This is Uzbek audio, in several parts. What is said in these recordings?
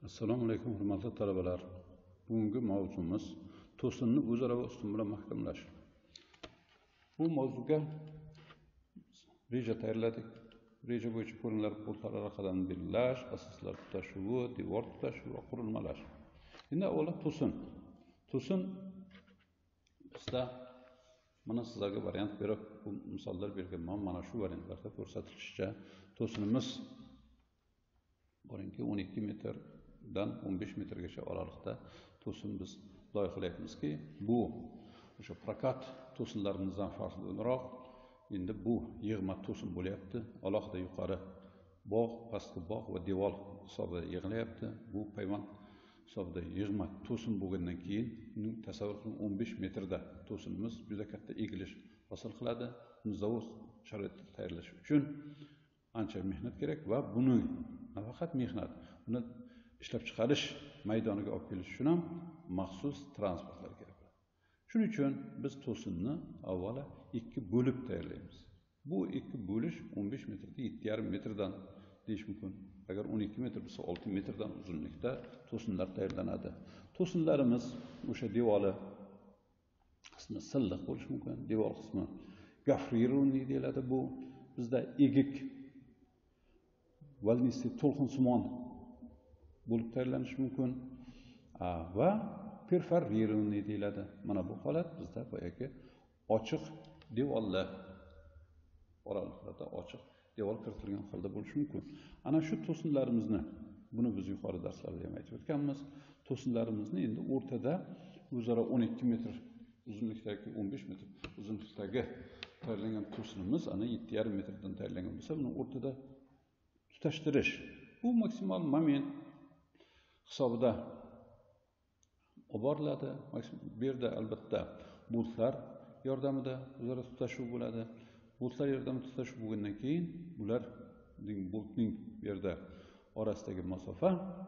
Assalomu alaykum hurmatli talabalar. Bugungi mavzumiz to'sinni o'zaro va ustun bilan mahkamlash. Bu mavzuga reja tayyorladik. Reja bo'yicha ko'rinlar portlar orqadan belgilash, asoslar tutashuvi, devor tutashuvi va qurilmalar. Endi avvalo to'sin. To'sin bizda mana sizlarga variant berib, bu misollar berganman. Mana shu variantlarda ko'rsatilishicha to'sinimiz boringki 12 metrdan 15 metrgacha oralikda to'sin biz loyihalayapmizki, bu o'sha prokat to'sinlarimizdan farqli o'laroq endi bu yig'ma to'sin bo'lyapti. Alohida yuqori bog', pastki bog' va devor hisobida yig'ilyapti. Bu payvand hisobida yig'ma to'sin bo'lgandan keyin uning tasavvur qiling 15 metrda to'sinimiz juda katta egilish hosil qiladi. Buni zavod sharoitida tayyorlash uchun ancha mehnat kerak va buni nafaqat mehnat, buni ishlab chiqarish maydoniga olib kelish uchun ham maxsus transportlar kerak. Shuning uchun biz to'sinni avvalo ikki bo'lib tayyorlaymiz. Bu ikki bo'lish 15 metrda 7,5 metrdan deyish mumkin. Agar 12 metr bo'lsa 6 metrdan uzunlikda to'sinlar tayyorlanadi. To'sinlarimiz o'sha devori qismi silliq bo'lishi mumkin. Devor qismi gafrirunniy deyiladi. Bu bizda egik valnisli to'lqinsimon bo'lib tayyorlanishi mumkin va perforirunniy deyiladi. Mana bu holat bizda boyagi ochiq devorlar oraliklarda ochiq devor kiritilgan holda bo'lishi mumkin. Ana shu to'sinlarimizni, buni biz yuqori darslarda ham aytib o'tganmiz. To'sinlarimizni endi o'rtada o'zaro 12 metr uzunlikdagi 15 metr uzunlikdagi tayyorlangan to'sinimiz ana 7,5 metrdan tayyorlangan bo'lsa, buni o'rtada tutashtirish. Bu maksimal moment hisobida olib boriladi. Bu yerda albatta boltlar yordamida o'zaro tutashuv bo'ladi. Boltlar yordamida tutashuv bo'lgandan keyin bularning boltning bu yerda orasidagi masofa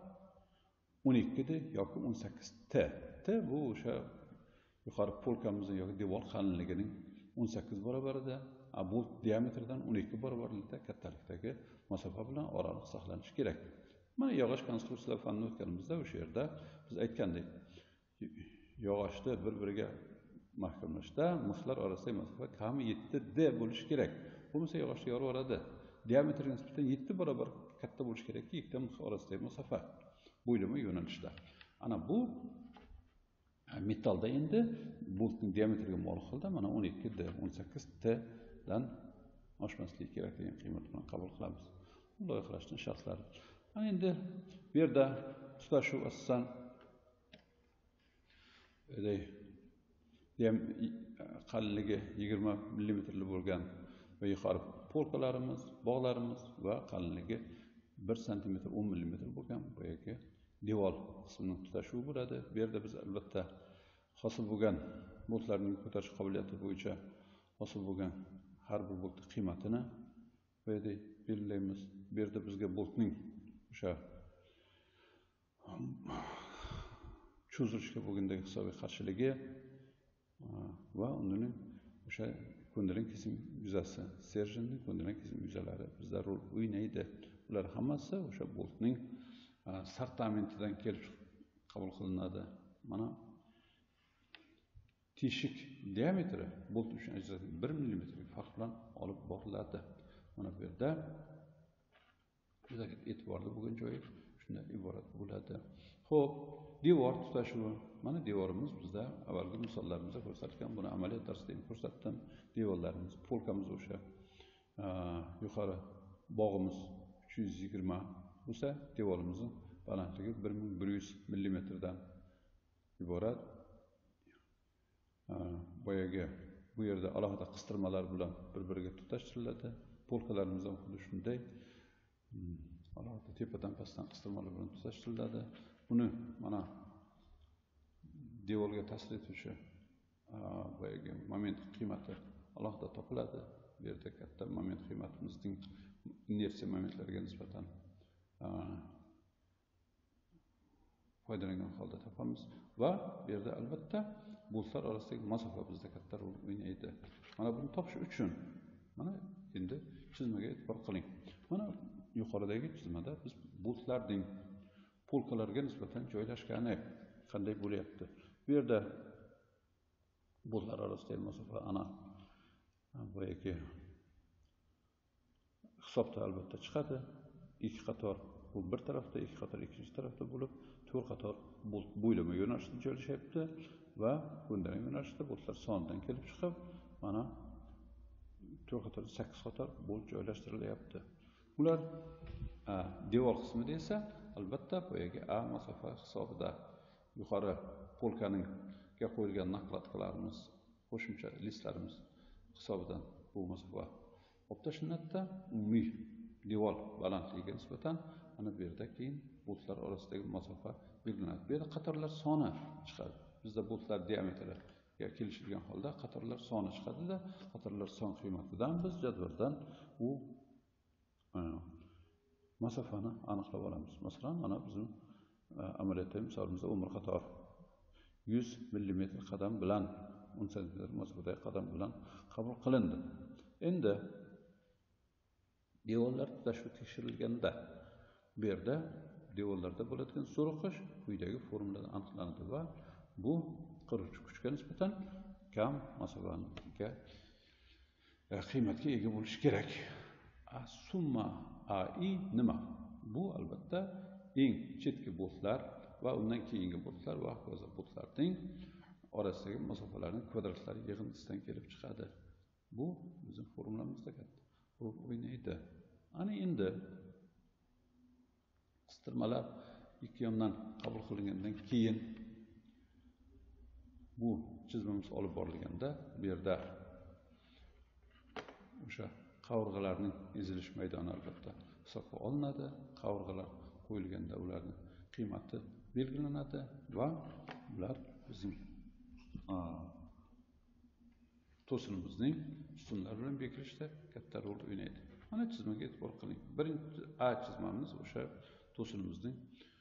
12 da yoki 18 t. T bu o'sha yuqori polkamizning yoki devor qalinligining 18 barobarida, bolt diametridan 12 barobarlikda kattalikdagi masofa bilan oraliq saqlanishi kerak. Mana yog'och konstruksiyalar fanini o'tganimizda o'sha yerda biz aytgandek, yog'ochni bir-biriga mahkamlashda mixlar orasidagi masofa kami 7 d bo'lishi kerak. Bo'lmasa yog'ochni yorib yuboradi. Diametriga nisbatan 7 barobar katta bo'lishi kerakki, ikkita mix orasidagi masofa bo'ylama yo'nalishda. Ana bu metallda endi boltning diametriga muvofiq holda mana 12 d, 18 t dan oshmasligi kerak degan qiymat bilan qabul qilamiz. Bu loyihalashning shartlari. Mana endi bu yerda tutashuv asosan qalinligi 20 mm bo'lgan va yuqori polkalarimiz, bog'larimiz va qalinligi 1 cm 10 mm bo'lgan boyagi devor qismining tutashuvi bo'ladi. Bu yerda biz albatta hosil bo'lgan boltlarning ko'tarish qobiliyati bo'yicha hosil bo'lgan har bir boltning qiymatini bu yerda belgilaymiz. Bu yerda bizga boltning o'sha cho'zilishga bo'lgandagi hisobiy qarshiligi va uning o'sha ko'ndalang kesim yuzasi, serjinning ko'ndalang kesim yuzalari bizda rol o'ynaydi. Ular hammasi o'sha boltning sortimentidan kelib qabul qilinadi. Mana teshik diametri bolt uchun ajratilgan 1 mm farq bilan olib boriladi. Mana bu yerda juda e'tiborli bo'lgan joyi shundan iborat bo'ladi. Xo'p, devor tutashuvi. Mana devorimiz bizda avvalgi misollarimizda ko'rsatilgan, buni amaliyot darsida ham ko'rsatdim. Devorlarimiz, polkamiz o'sha yuqori bog'imiz 320 bo'lsa, devorimizning balandligi 1100 mm dan iborat. Boyagi bu yerda alohida qistirmalar bilan bir-biriga tutashtiriladi. Polkalarimiz ham xuddi shunday alohida tepadan pastdan qistirmalar bilan tutashtiriladi. Buni mana devorga ta'sir etuvchi boyagi moment qiymati alohida topiladi. Bu yerda katta moment qiymatimizning inersiya momentlariga nisbatan foydalangan holda topamiz va bu yerda albatta boltlar orasidagi masofa bizda katta rol o'ynaydi. Mana buni topish uchun mana endi chizmaga e'tibor qiling. Mana yuqoridagi chizmada biz boltlarning polkalarga nisbatan joylashgani qanday bo'lyapti. Bu yerda boltlar orasidagi masofa ana boyagi hisobda albatta chiqadi. İki qator bu bir tarafda, iki qator ikkinchi tarafda bo'lib, to'rt qator bolt bo'ylama yo'nalishida joylashyapti va bunday yo'nalishda boltlar sonidan kelib chiqib, mana 4 qator 8 qator bolt joylashtirilyapti. Ular devor qismida esa albatta boyagi A masofa hisobida yuqori polkaga qo'yilgan nakladkalarimiz, qo'shimcha listlarimiz hisobidan bu masofa olib tashlanadi. Umumiy devor balandligiga nisbatan ana bu yerda keyin boltlar orasidagi masofa belgilanadi. Bu yerda qatorlar soni chiqadi. Bizda boltlar diametriga kelishilgan holda qatorlar soni chiqadi-da, qatorlar son qiymatidan biz jadvaldan u masofani aniqlab olamiz. Masalan, mana bizim amaliyotda misolimizda 10 qator 100 mm qadam bilan 10 cm masofadagi qadam bilan qabul qilindi. Endi devorlar tutashuvi tekshirilganda bu yerda devorlarda bo'ladigan zo'riqish quyidagi formulada aniqlanadi va bu qiruvchi kuchga nisbatan kam masofaga qiymatga ega bo'lishi kerak. Summa AI nima? Bu albatta eng chetki boltlar va undan keyingi boltlar va hokazo boltlarning orasidagi masofalarning kvadratlari yig'indisidan kelib chiqadi. Bu bizim formulamizda katta rol o'ynaydi. Ana endi qistirmalar ikki yondan qabul qilingandan keyin bu chizmamiz olib borilganda bu yerda o'sha qavurg'alarning ezilish maydoni albatta hisobga olinadi. Qavurg'alar qo'yilganda ularning qiymati belgilanadi va ular bizim to'sinimizning ustunlar bilan bekilishda katta rol o'ynaydi. Mana chizmaga e'tibor qiling. Birinchi A chizmamiz o'sha to'sinimizning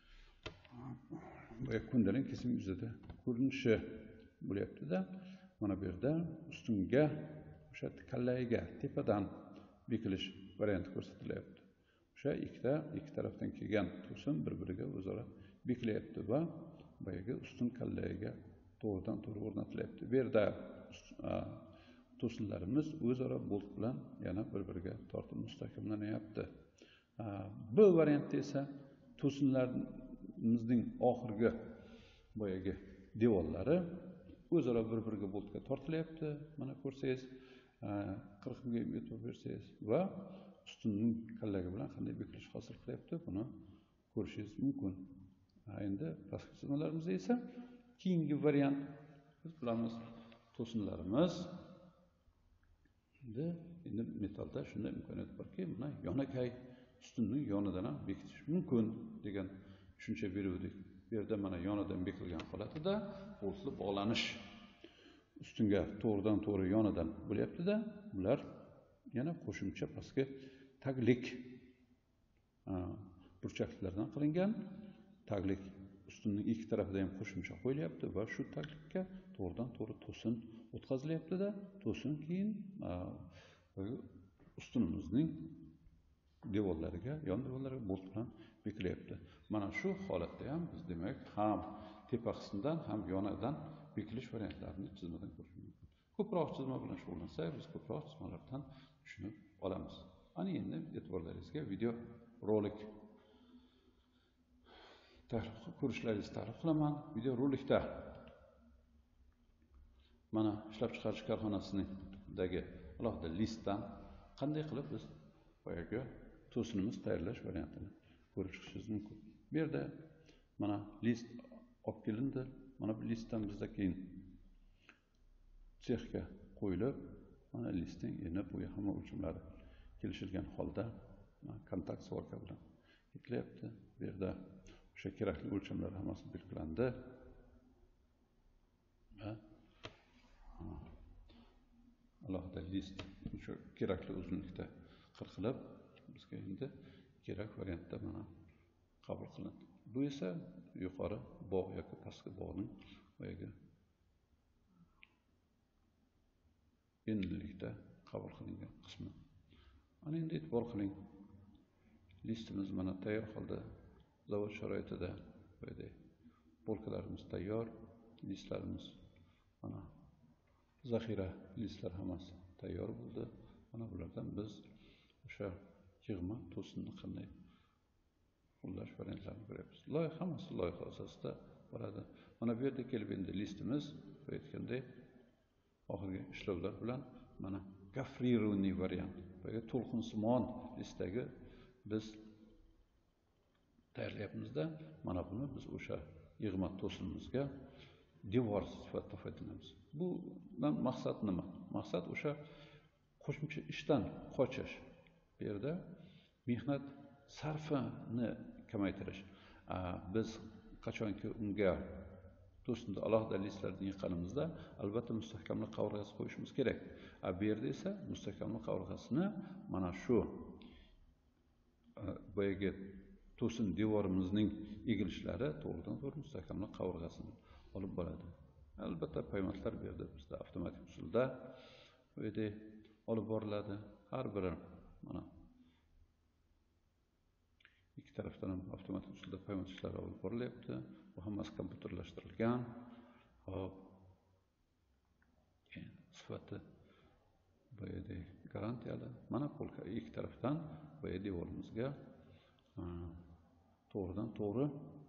kundalik kesim yuzida ko'rinishi bo'lyapti-da. Mana bu yerda ustunga o'sha kallayiga tepadan bekilish varianti ko'rsatilyapti. O'sha ikki tarafdan kelgan to'sin bir-biriga o'zaro bekilyapti va boyagi ustun kallayiga to'g'ridan to'g'ri o'rnatilyapti. Bu yerda to'sinlarimiz o'zaro bolt bilan yana bir-biriga tortib mustahkamlanyapti. Bu variantda esa to'sinlarimizning oxirgi boyagi devorlari o'zaro bir-biriga boltga tortilyapti. Mana ko'rsangiz, 40 ga e'tibor bersangiz va ustunning kallagi bilan qanday bekilish hosil qilyapti, buni ko'rishingiz mumkin. Endi pastki chizmalarimizda esa keyingi variant biz bilamiz to'sinlarimiz endi metalda shunday imkoniyat borki, buni yonakay ustunning yonidan ham bekitish mumkin degan tushuncha beruvdik. Bu yerda mana yonidan bekilgan holatida boltli bog'lanish ustunga to'g'ridan to'g'ri yonidan bo'lyapti-da, bular yana qo'shimcha pastki taglik burchaklardan qilingan taglik ustunning ikki tarafida ham qo'shimcha qo'yilyapti va shu taglikka to'g'ridan to'g'ri to'sin o'tkaziliryapti-da, to'sin keyin ustunimizning devorlariga, yon devorlariga bolt bilan bekilyapti. Mana shu holatda ham biz demak ham tepa qismidan ham yonidan bekilish variantlarini chizmadan ko'rish mumkin. Ko'proq chizma bilan shug'ullansak, biz ko'proq chizmalardan tushunib olamiz. Ana endi e'tiborlaringizga video rolik ko'rishlaringizni taklif qilaman. Video rolikda mana ishlab chiqarish korxonasidagi alohida listdan qanday qilib biz boyagi to'sinimiz tayyorlash variantini ko'rib chiqishingiz mumkin. Bu yerda mana list olib kelindi. Mana bu listdan bizda keyin sexga qo'yilib, mana listning eni bo'yi hamma o'lchamlari kelishilgan holda kontakt svorka bilan ketilyapti. Bu yerda o'sha kerakli o'lchamlar hammasi belgilandi. Va alohida list shu kerakli uzunlikda qirqilib bizga endi kerak variantda mana qabul qilindi. Bu esa yuqori bog' yoki pastki bog'ning boyagi endilikda qabul qilingan qismi. Mana endi e'tibor qiling. Listimiz mana tayyor holda zavod sharoitida polkalarimiz tayyor, listlarimiz mana zaxira listlar hammasi tayyor bo'ldi. Mana bulardan biz o'sha yig'ma to'sinni qanday qo'llash variantlarini ko'ryapmiz. Hammasi loyiha asosida boradi. Mana bu yerda kelib endi listimiz aytgandek oxirgi ishlovlar bilan mana gafriruniy variant, to'lqinsimon listdagi biz tayyorlayapmizda. Mana buni biz o'sha yig'ma to'sinimizga devor sifatida foydalanamiz. Bundan maqsad nima? Maqsad o'sha qo'shimcha ishdan qochish. Bu yerda mehnat sarfini kamaytirish. Biz qachonki unga to'sinda alohida listlarni yiqqanimizda albatta mustahkamlik qavurg'asi qo'yishimiz kerak. Bu yerda esa mustahkamlik qavurg'asini mana shu boyagi to'sin devorimizning egilishlari to'g'ridan-to'g'ri mustahkamlik qavurg'asini olib boradi. Albatta paymatlar bu yerda bizda avtomatik usulda bu yerda olib boriladi. Har biri mana ikki tarafdan ham avtomatik usulda paymat ishlari olib borilyapti. Bu hammasi kompyuterlashtirilgan. Hop. Sifati bu yerda garantiyali. Mana polka ikki tarafdan bu yerda devorimizga to'g'ridan-to'g'ri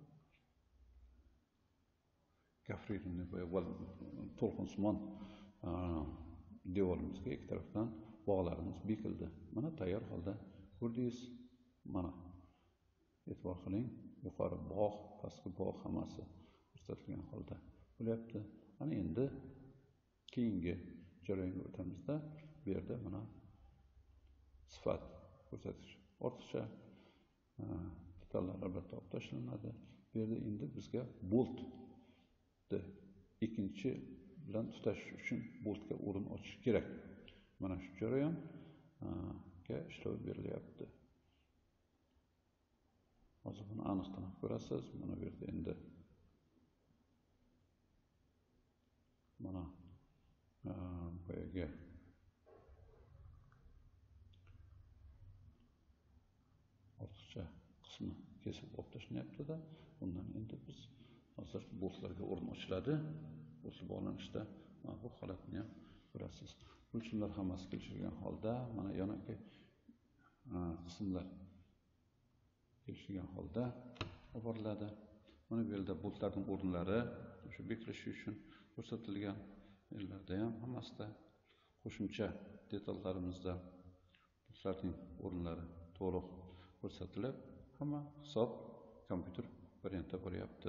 gafrirni to'lqinsimon devorimizga ikki tarafdan bog'larimiz bekildi. Mana tayyor holda ko'rdingiz. Mana e'tibor qiling, yuqori bog', pastki bog' hammasi ko'rsatilgan holda bo'lyapti. Ana endi keyingi jarayonga o'tamizda bu yerda mana sifat ko'rsatish ortiqcha detallar albatta olib tashlanadi. Bu yerda endi bizga boltni ikkinchi bilan tutash uchun boltga o'rin ochish kerak. Mana shu jarayonga ishlov berilyapti. Hozir buni aniqdan ko'rasiz. Mana bu yerda endi mana boyagi ortiqcha qismi kesib olib tashlanayapti-da. Bundan endi biz hozir boltlarga o'rin ochiladi. Boltlar bog'lanishda mana bu holatni ham ko'rasiz. O'lchimlar hammasi kelishilgan holda, mana yonaki qismlar kelishilgan holda olib boriladi. Mana bu yerda boltlarning o'rinlari o'sha bekilishi uchun ko'rsatilgan yerlarda ham hammasida qo'shimcha detallarimizda boltlarning o'rinlari to'liq ko'rsatilib, hamma hisob kompyuter variantda bo'lyapti.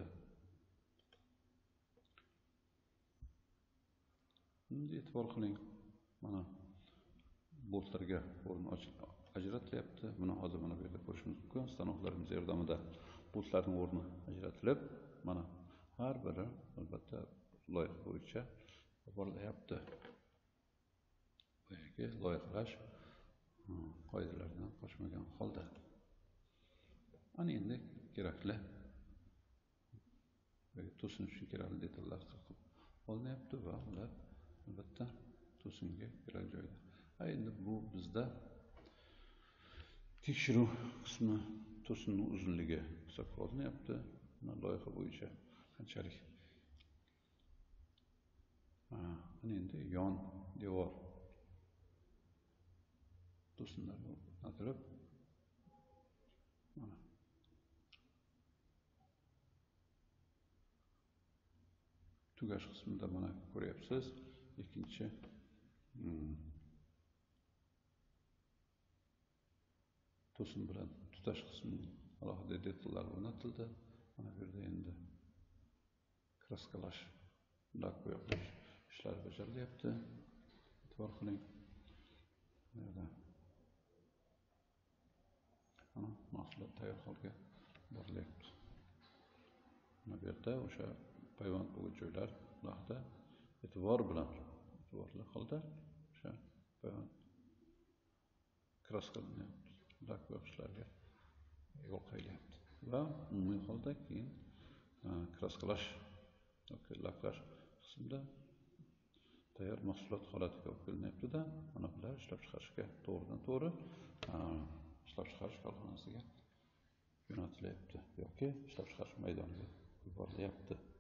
Endi e'tibor qiling, mana boltlarga o'rin ajratilyapti. Buni hozir mana bu yerda ko'rishimiz mumkin. Stanoklarimiz yordamida boltlarning o'rni ajratilib, mana har biri albatta loyiha bo'yicha borilyapti. Boyagi loyihalash qoidalaridan qochmagan holda. Ana endi kerakli to'sin uchun kerakli detallar qilib olinyapti va ular albatta to'singa kerak joyda. Endi bu bizda tekshiruv qismi to'sinning uzunligi hisobga olinyapti. Mana loyiha bo'yicha qanchalik. Ana endi yon devor to'sinlarga o'rnatilib, mana tugash qismida mana ko'ryapsiz. Ikkinchi to'sin bilan tutash qismining alohida detallari o'rnatildi. Mana bu yerda endi kraskalash, lak bo'yoqlash ishlari bajarilyapti. E'tibor qiling. Bu yerda mana mahsulot tayyor holga borilyapti. Mana bu yerda o'sha payvand bo'lgan joylar alohida e'tiborli holda o'sha payvand kraskalaryapti. Lak bo'yoqlarga yo'l qo'yilyapti va umumiy holda keyin kraskalash yoki laklash qismida tayyor mahsulot holatiga olib kelinyapti-da, mana bular ishlab chiqarishga to'g'ridan-to'g'ri ishlab chiqarish korxonasiga jo'natiladi. jo'natilyapti yoki ishlab chiqarish maydoniga yuborilyapti.